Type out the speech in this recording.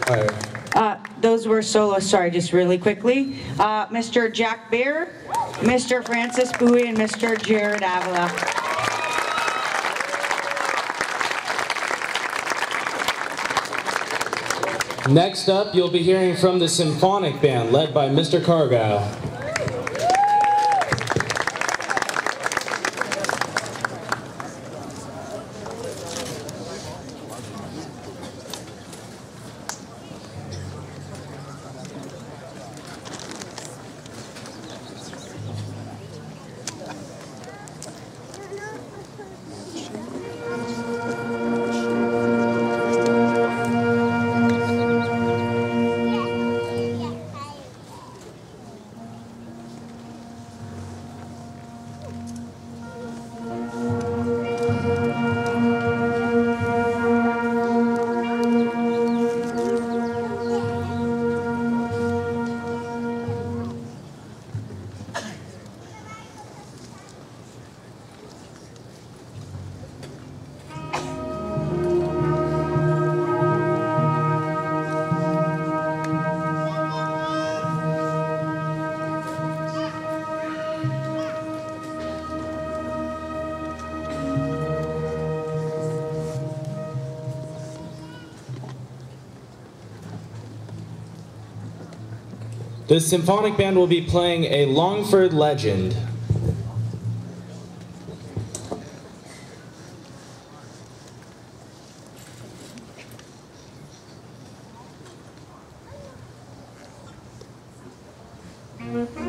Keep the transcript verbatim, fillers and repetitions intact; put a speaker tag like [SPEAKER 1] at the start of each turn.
[SPEAKER 1] All right.
[SPEAKER 2] Uh, those were solo, sorry, just really quickly. Uh, Mister Jack Bear, Mister Francis Bowie, and Mister Jared Avila.
[SPEAKER 1] Next up, you'll be hearing from the Symphonic Band, led by Mister Cargyle. The Symphonic Band will be playing A Longford Legend.
[SPEAKER 3] Mm-hmm.